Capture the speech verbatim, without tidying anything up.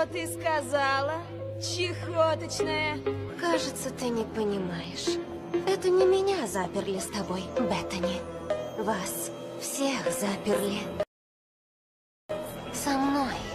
Что ты сказала, чехоточная? Кажется, ты не понимаешь. Это не меня заперли с тобой, Беттани. Вас всех заперли. Со мной.